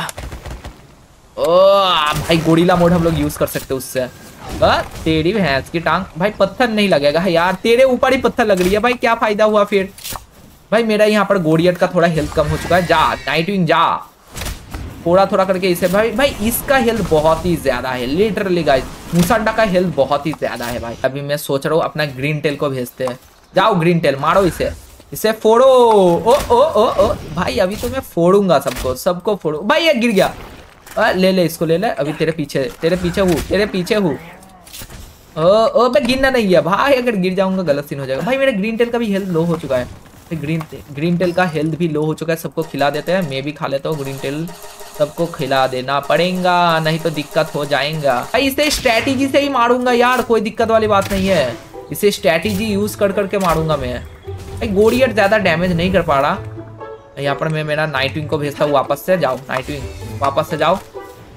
ओ, भाई गोरिल्ला मोड हम लोग यूज कर सकते हैं उससे। आ, तेरी भैंस की टांग। भाई पत्थर नहीं लगेगा यार, तेरे ऊपर ही पत्थर लग रही है भाई, क्या फायदा हुआ फिर। भाई मेरा यहाँ पर गोरियट का थोड़ा हेल्थ कम हो चुका है। जा नाइटविंग जा, थोड़ा थोड़ा करके इसे। भाई भाई इसका हेल्थ बहुत ही ज्यादा है लिटरली गाइस, मुसांडा का हेल्थ बहुत ही ज्यादा है भाई। अभी मैं सोच रहा हूँ अपना ग्रीन टेल को भेजते हैं। जाओ ग्रीन टेल मारो इसे, इसे फोड़ो। ओ ओ ओ ओ भाई अभी तो मैं फोड़ूंगा सबको, सबको फोड़ू। भाई ये गिर गया, आ, ले ले इसको ले ले। अभी तेरे पीछे तेरे पीछे हूँ, तेरे पीछे हूँ। ओ ओ मैं गिरना नहीं है भाई, अगर गिर जाऊंगा गलत सीन हो जाएगा। भाई मेरा ग्रीन टेल का भी हेल्थ लो हो चुका है, ग्रीन ग्रीन टेल का हेल्थ भी लो हो चुका है। सबको खिला देते हैं, मैं भी खा लेता हूँ ग्रीन टेल, सबको खिला देना पड़ेगा नहीं तो दिक्कत हो जाएगा। भाई इसे स्ट्रेटेजी से ही मारूंगा यार, कोई दिक्कत वाली बात नहीं है। इसे स्ट्रेटेजी यूज कर करके मारूंगा मैं। भाई गोरियट ज्यादा डैमेज नहीं कर पा रहा। यहाँ पर मैं मेरा नाइटविंग को भेजता हूँ वापस से। जाओ नाइटविंग वापस से जाओ।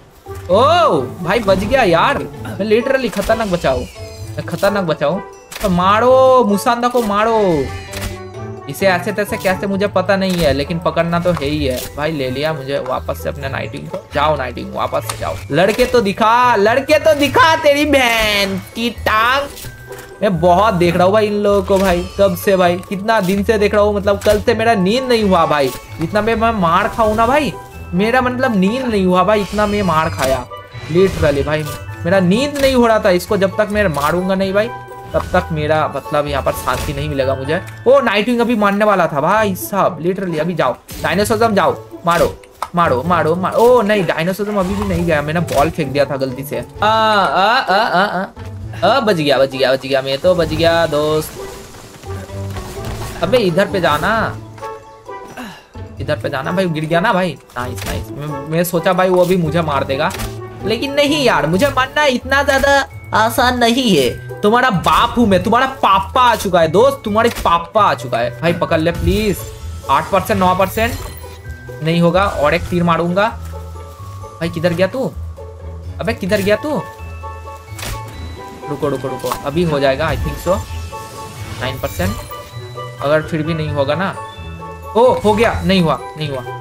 ओ भाई बच गया यार, मैं लिटरली खतरनाक बचाओ, खतरनाक बचाओ। तो मारो मुसांडा को मारो, इसे ऐसे तैसे कैसे मुझे पता नहीं है, लेकिन पकड़ना तो है ही है। भाई ले लिया मुझे वापस से अपने नाइटिंग को। जाओ नाइटिंग वापस से जाओ, लड़के तो दिखा, लड़के तो दिखा तेरी बहन की टांग। मैं बहुत देख रहा हूँ भाई इन लोगों को भाई, कब से भाई, कितना दिन से देख रहा हूँ। मतलब कल से मेरा नींद नहीं हुआ भाई, इतना मैं मैं मार खाऊं ना भाई, मेरा मतलब नींद नहीं हुआ भाई, इतना मैं मार खाया लिटरली भाई। मेरा नींद नहीं हो रहा था, इसको जब तक मैं मारूंगा नहीं भाई तब तक मेरा मतलब यहाँ पर शांति नहीं मिलेगा मुझे। ओ नाइटविंग अभी मारने वाला था भाई साहब लिटरली। अभी जाओ डायनासोरम, जाओ मारो मारो मारो मारो। ओ नहीं डायनासोरम अभी भी नहीं गया, मैंने बॉल फेंक दिया था गलती से। आ आ आ आ आ, आ बच गया बच गया बच गया, मैं तो बच गया दोस्त। अबे इधर पे जाना, इधर पे जाना भाई। गिर गया ना भाई, नाइस नाइस। मैं, मैं सोचा भाई वो अभी मुझे मार देगा, लेकिन नहीं यार, मुझे मारना इतना ज्यादा आसान नहीं है। तुम्हारा बाप हूं मैं, तुम्हारा पापा आ चुका है दोस्त, तुम्हारे पापा आ चुका है भाई। पकड़ ले प्लीज। आठ परसेंट नौ परसेंट नहीं होगा, और एक तीर मारूंगा। भाई किधर गया तू? अबे किधर गया तू? रुको रुको रुको, अभी हो जाएगा I think so nine percent. अगर फिर भी नहीं होगा ना, ओ हो गया, नहीं हुआ नहीं हुआ।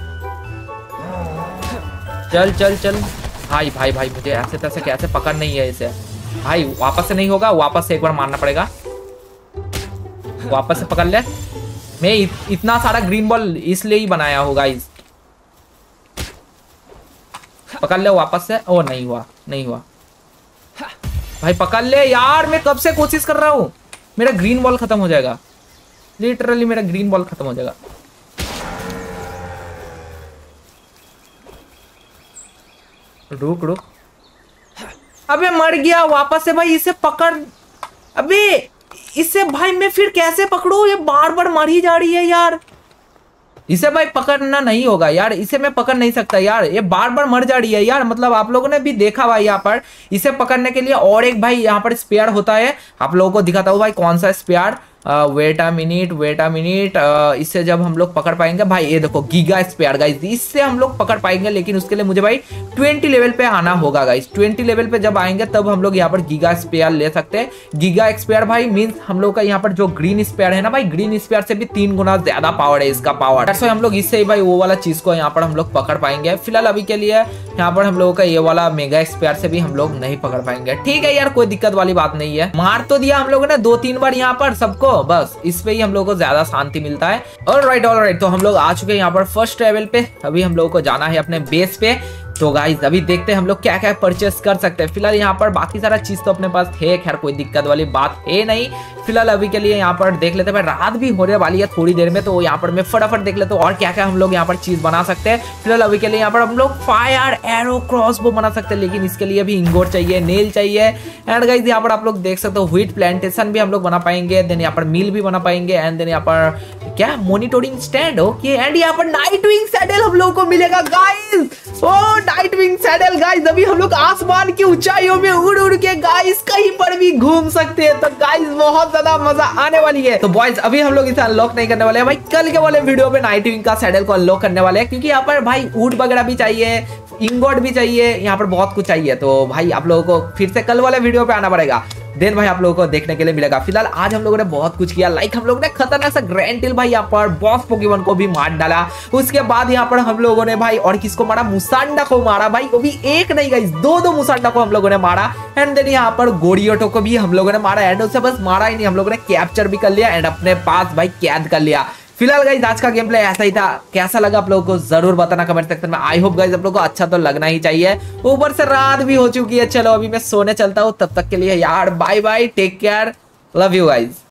चल चल चल भाई भाई भाई, मुझे ऐसे तैसे कैसे पकड़ नहीं है इसे भाई। वापस से नहीं होगा, वापस से एक बार मारना पड़ेगा। वापस से पकड़ ले। मैं इत, इतना सारा ग्रीन बॉल इसलिए ही बनाया होगा इस। पकड़ ले वापस से। ओ नहीं हुआ नहीं हुआ भाई, पकड़ ले यार। मैं कब से कोशिश कर रहा हूँ, मेरा ग्रीन बॉल खत्म हो जाएगा। लिटरली मेरा ग्रीन बॉल खत्म हो जाएगा। रुक रुक, अबे मर गया वापस से भाई। इसे पकड़, अबे इसे भाई मैं फिर कैसे पकड़ू, ये बार बार मर ही जा रही है यार। इसे भाई पकड़ना नहीं होगा यार, इसे मैं पकड़ नहीं सकता यार, ये बार बार मर जा रही है यार। मतलब आप लोगों ने भी देखा भाई, यहाँ पर इसे पकड़ने के लिए और एक भाई यहाँ पर स्पेयर होता है। आप लोगों को दिखाता हूँ भाई कौन सा spare. Wait a minute wait a minute, इससे जब हम लोग पकड़ पाएंगे भाई, ये देखो गीगा स्पेयर गाइस, इससे हम लोग पकड़ पाएंगे। लेकिन उसके लिए मुझे भाई ट्वेंटी लेवल पे आना होगा गाइस। ट्वेंटी लेवल पे जब आएंगे तब हम लोग यहाँ पर गीगा स्पेयर ले सकते हैं। गीगा स्पेयर भाई मीन्स हम लोग का यहाँ पर जो ग्रीन स्पेयर है ना भाई, ग्रीन स्पेयर से भी तीन गुना ज्यादा पावर है इसका पावर। तो हम लोग इससे ही भाई वो वाला चीज को यहाँ पर हम लोग पकड़ पाएंगे। फिलहाल अभी के लिए यहाँ पर हम लोगों का ये वाला मेगा स्पेयर से भी हम लोग नहीं पकड़ पाएंगे। ठीक है यार, कोई दिक्कत वाली बात नहीं है। मार तो दिया हम लोगों ने दो तीन बार यहाँ पर सबको, बस इस पे ही हम लोगों को ज्यादा शांति मिलता है। ऑलराइट ऑलराइट, तो हम लोग आ चुके हैं यहाँ पर फर्स्ट लेवल पे। अभी हम लोगों को जाना है अपने बेस पे। तो गाइस अभी देखते हैं हम लोग क्या क्या परचेस कर सकते हैं। फिलहाल यहाँ पर बाकी सारा चीज तो अपने पास है, खैर कोई दिक्कत वाली बात है नहीं। फिलहाल अभी के लिए यहाँ पर देख लेते हैं, रात भी होने वाली है थोड़ी देर में, तो यहाँ पर मैं फटाफट देख लेता हूँ और क्या क्या हम लोग यहाँ पर चीज बना सकते हैं। फिलहाल अभी के लिए यहाँ पर हम लोग फायर एरो क्रॉसबो बना सकते हैं, लेकिन इसके लिए भी इंगोट चाहिए, नेल चाहिए। एंड गाइस यहाँ पर आप लोग देख सकते हो व्हीट प्लांटेशन भी हम लोग बना पाएंगे। देन यहाँ पर मिल भी बना पाएंगे। एंड देन यहाँ पर क्या मॉनिटरिंग स्टैंड, ओके। एंड यहाँ पर नाइट विंग सैडल हम लोग को मिलेगा guys. Oh night wing saddle guys, अभी हम लोग आसमान की ऊंचाइयों में उड़ उड़ के गाइस कहीं पर भी घूम सकते हैं। तो गाइस बहुत ज्यादा मजा आने वाली है। तो बॉयज अभी हम लोग इसे अनलॉक नहीं करने वाले हैं भाई, कल के वाले वीडियो में नाइट विंग का सैडल को अनलॉक करने वाले हैं, क्योंकि यहाँ पर भाई ऊट वगैरह भी चाहिए, इंगोट भी चाहिए, यहाँ पर बहुत कुछ चाहिए। तो भाई आप लोगों को फिर से कल वाले वीडियो पे आना पड़ेगा, देन भाई आप लोगों को देखने के लिए मिलेगा। फिलहाल आज हम लोगों ने बहुत कुछ किया, लाइक हम लोगों ने खतरनाक सा ग्रैंटिल भाई यहाँ पर बॉस पोकेमॉन को भी मार डाला। उसके बाद यहाँ पर हम लोगों ने भाई और किसको मारा, मुसांडा को मारा भाई, वो भी एक नहीं गाइस दो दो मुसांडा को हम लोगों ने मारा। एंड देन यहाँ पर गोरियोटो को भी हम लोगों ने मारा। एंड उससे बस मारा ही नहीं, हम लोगों ने कैप्चर भी कर लिया एंड अपने पास भाई कैद कर लिया। फिलहाल गाइस आज का गेम प्ले ऐसा ही था। कैसा लगा आप लोगों को जरूर बताना कमेंट सेक्शन में। आई होप गाइस आप लोगों को अच्छा तो लगना ही चाहिए। ऊपर से रात भी हो चुकी है। चलो अभी मैं सोने चलता हूँ, तब तक के लिए यार bye bye, take care, love you guys.